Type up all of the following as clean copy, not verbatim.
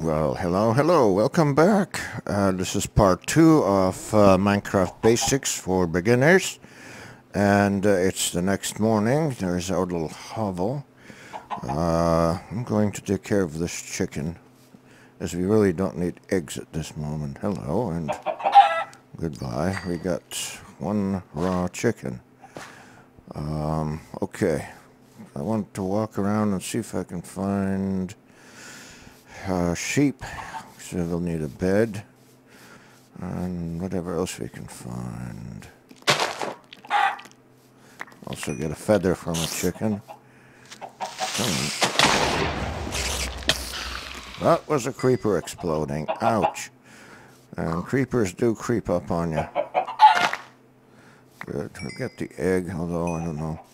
Well, hello, welcome back. This is part 2 of Minecraft Basics for Beginners. And it's the next morning. There's our little hovel. I'm going to take care of this chicken, as we really don't need eggs at this moment. Hello and goodbye. We got one raw chicken. Okay. I want to walk around and see if I can find sheep. So they'll need a bed and whatever else we can find. Also get a feather from a chicken. That was a creeper exploding. Ouch. And creepers do creep up on you. Good. We'll get the egg, although I don't know.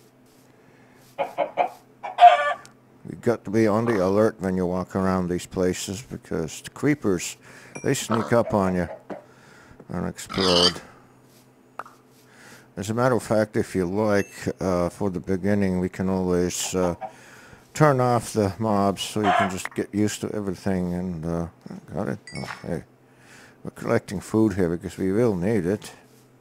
You've got to be on the alert when you walk around these places, because the creepers, they sneak up on you and explode. As a matter of fact, if you like, for the beginning, we can always turn off the mobs so you can just get used to everything. And got it? Okay. We're collecting food here because we will need it.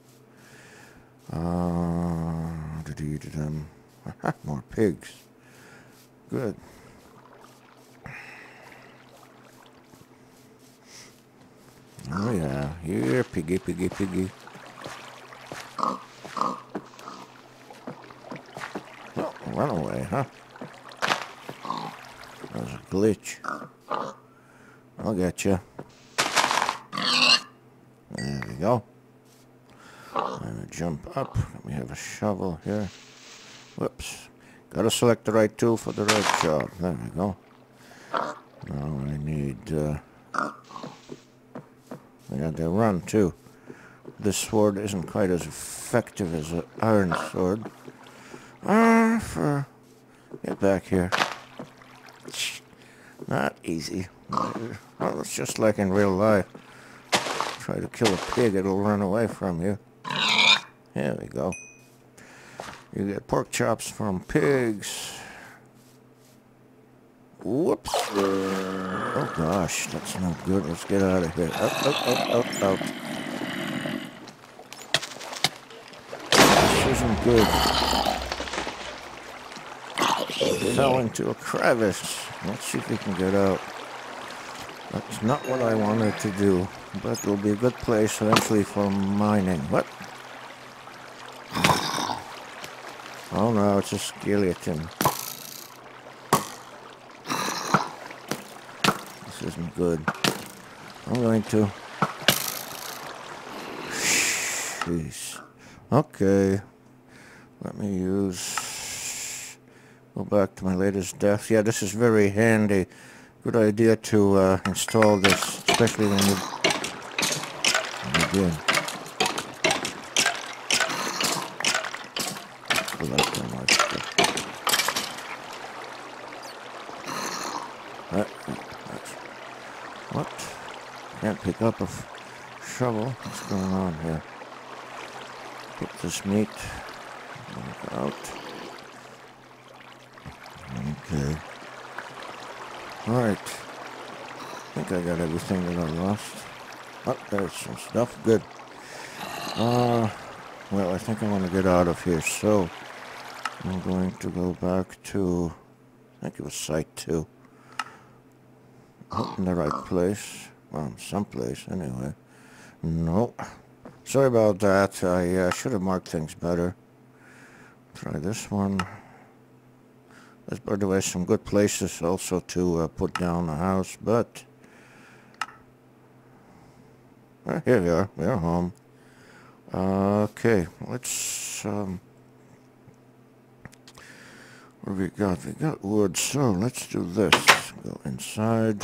More pigs. Good. Oh yeah, here, piggy, piggy, piggy. Oh, run away, huh? That was a glitch. I'll get you. There we go. And jump up. We have a shovel here. Whoops. Gotta select the right tool for the right job. There we go. Now I need... yeah, they run too. This sword isn't quite as effective as an iron sword. Get back here. Not easy. Well, it's just like in real life. Try to kill a pig, it'll run away from you. There we go. You get pork chops from pigs. Whoops. Oh gosh, that's not good. Let's get out of here. Out. This isn't good. I fell into a crevice. Let's see if we can get out. That's not what I wanted to do, but it'll be a good place eventually for mining. What? Oh no, it's a skeleton. This isn't good. I'm going to... Jeez. Okay. Let me use... Go back to my latest death. Yeah, this is very handy. Good idea to install this, especially when you begin. What? Can't pick up a shovel. What's going on here? Put this meat out. Okay. Alright. I think I got everything that I lost. Oh, there's some stuff. Good. Well, I think I want to get out of here, so I'm going to go back to, I think it was Site 2. In the right place. Well, someplace, anyway. No. Sorry about that. I should have marked things better. Try this one. There's, by the way, some good places also to put down a house, but... here we are. We're home. Okay, let's... what do we got? We got wood, so let's do this. Go inside.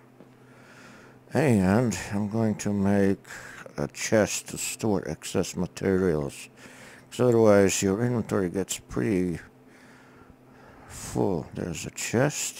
And I'm going to make a chest to store excess materials. Because otherwise your inventory gets pretty full. There's a chest.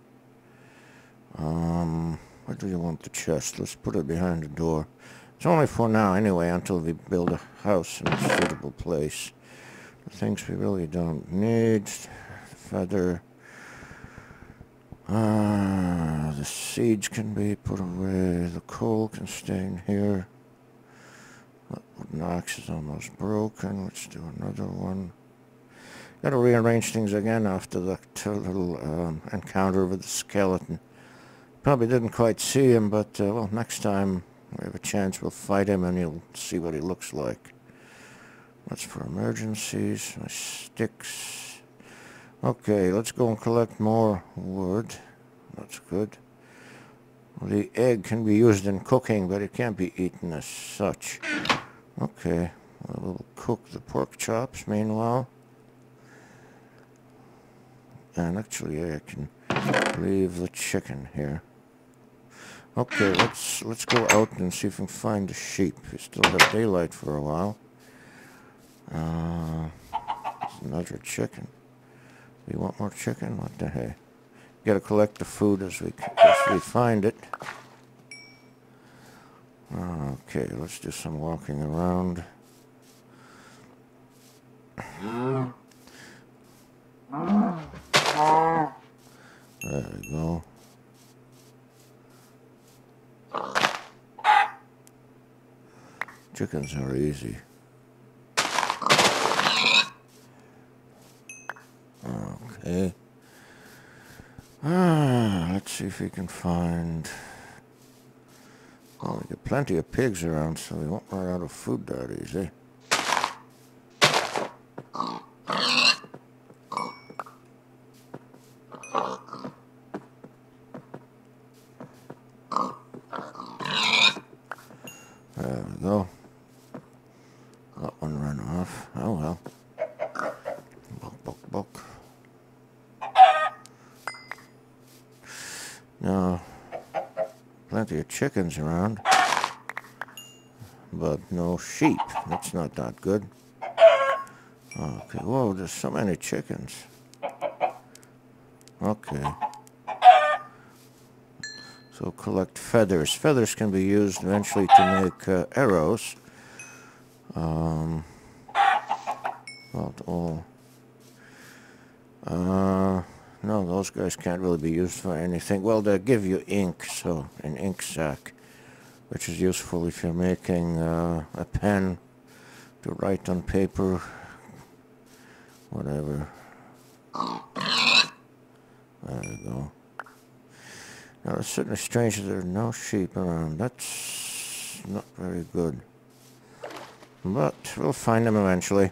Where do you want the chest? Let's put it behind the door. It's only for now anyway, until we build a house in a suitable place. The things we really don't need. Feather. The seeds can be put away. The coal can stay in here. That wooden axe is almost broken. Let's do another one. Got to rearrange things again after that little encounter with the skeleton. Probably didn't quite see him, but well, next time we have a chance, we'll fight him and you'll see what he looks like. That's for emergencies. My sticks. Okay, let's go and collect more wood. That's good. Well, the egg can be used in cooking, but it can't be eaten as such. Okay, we'll cook the pork chops meanwhile. And actually, I can leave the chicken here. Okay, let's go out and see if we can find the sheep. We still have daylight for a while. Another chicken. We want more chicken? What the heck? Gotta collect the food as we find it. Okay, let's do some walking around. There we go. Chickens are easy. Okay. Let's see if we can find... Well, we got plenty of pigs around, so we won't run out of food that easy. There we go. That one ran off. Oh well. Buck, buck, buck. Now, plenty of chickens around, but no sheep. That's not that good. Okay, whoa, there's so many chickens. Okay. So collect feathers. Feathers can be used eventually to make arrows. Well, no, those guys can't really be used for anything. Well, they give you ink, so an ink sac, which is useful if you're making a pen to write on paper, whatever. There we go. Now, it's certainly strange that there are no sheep around. That's not very good. But we'll find them eventually.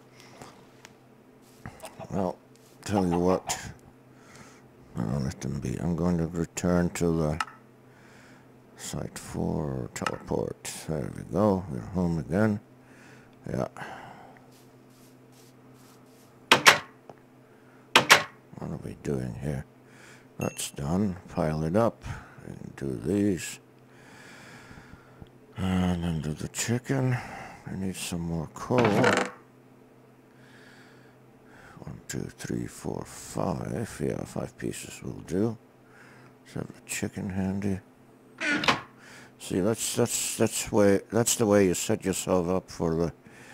Well, tell you what. I'll let them be. I'm going to return to the site for teleport. There we go. We're home again. Yeah. What are we doing here? That's done. Pile it up. And do these. And then do the chicken. I need some more coal. 1, 2, 3, 4, 5. Yeah, 5 pieces will do. Let's have the chicken handy. See, that's the way you set yourself up for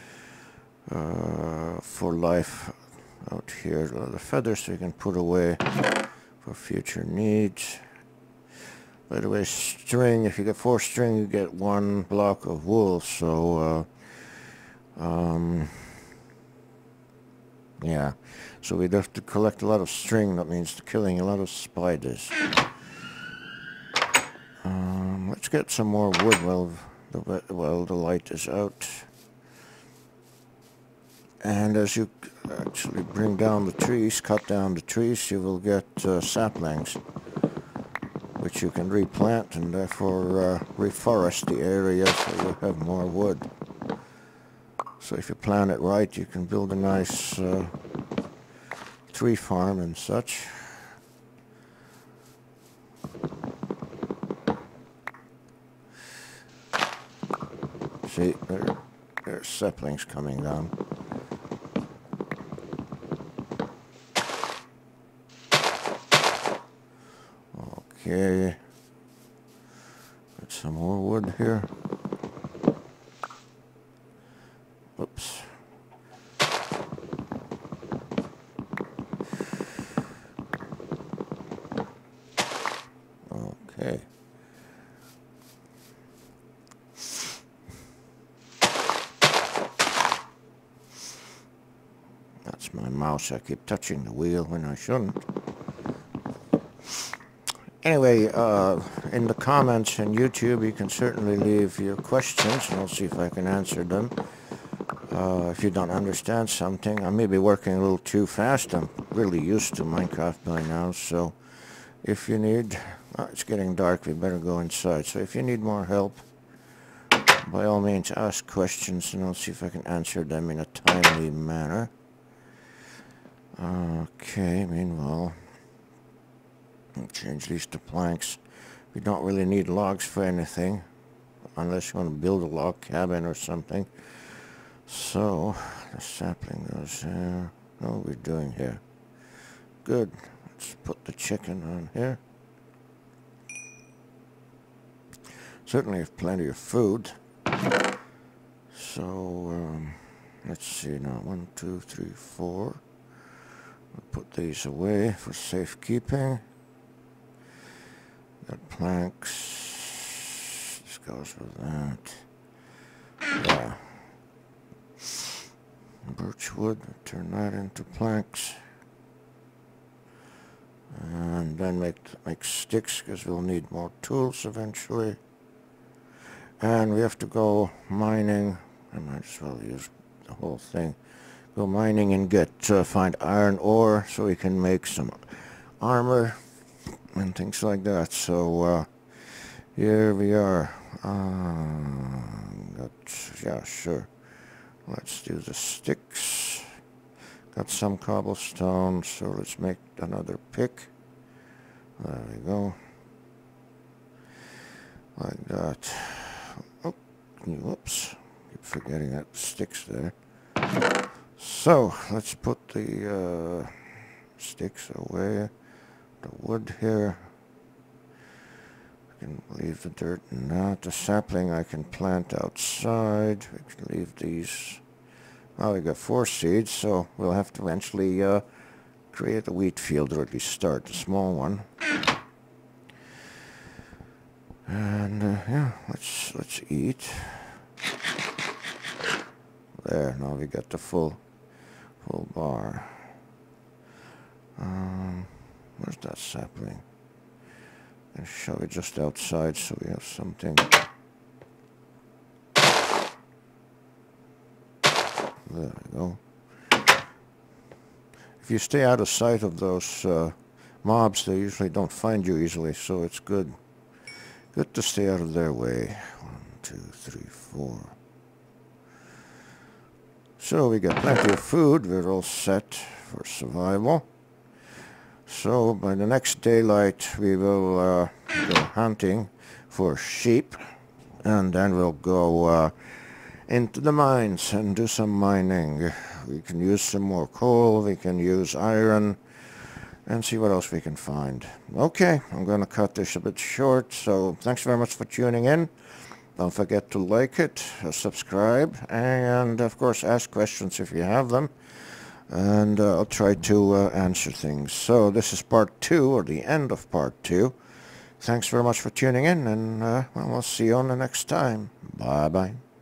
the for life out here. The feathers you can put away for future needs. By the way, string. If you get 4 string, you get 1 block of wool. So, yeah. So we'd have to collect a lot of string. That means killing a lot of spiders. Let's get some more wood while the light is out. And as you actually bring down the trees, cut down the trees, you will get saplings, which you can replant and therefore reforest the area so you have more wood. So if you plan it right, you can build a nice tree farm and such. See, there's saplings coming down. Okay. Got some more wood here. Oops. Okay. That's my mouse. I keep touching the wheel when I shouldn't. Anyway, in the comments on YouTube, you can certainly leave your questions, and I'll see if I can answer them. If you don't understand something, I may be working a little too fast. I'm really used to Minecraft by now, so if you need... it's getting dark, we better go inside. So if you need more help, by all means ask questions, and I'll see if I can answer them in a timely manner. Okay, meanwhile, I'll change these to planks. We don't really need logs for anything, unless you want to build a log cabin or something. So, the sapling goes here. What are we doing here? Good. Let's put the chicken on here. Certainly have plenty of food. So, let's see now. 1, 2, 3, 4. We'll put these away for safekeeping. Got planks. This goes with that. Yeah. Birch wood. Turn that into planks. And then make sticks, because we'll need more tools eventually. And we have to go mining. I might as well use the whole thing. Go mining and find iron ore so we can make some armor and things like that. So here we are. Yeah, sure. Let's do the sticks. Got some cobblestone, so let's make another pick. There we go. Like that. Oh, whoops. Keep forgetting that sticks there. So, let's put the sticks away. The wood here. I can leave the dirt in that. The sapling I can plant outside. We can leave these. Well, we got 4 seeds, so we'll have to eventually create a wheat field, or at least start a small one. And yeah, let's eat. There, now we got the full bar. Where's that sapling? And shove it just outside so we have something. There we go. If you stay out of sight of those mobs, they usually don't find you easily, so it's good. Good to stay out of their way. 1, 2, 3, 4. So we got plenty of food. We're all set for survival. So by the next daylight, we will go hunting for sheep, and then we'll go into the mines and do some mining. We can use some more coal, we can use iron, and see what else we can find. Okay, I'm going to cut this a bit short, so thanks very much for tuning in. Don't forget to like it, subscribe, and of course ask questions if you have them. And I'll try to answer things. So this is part 2, or the end of part 2. Thanks very much for tuning in, and well, we'll see you on the next time. Bye-bye.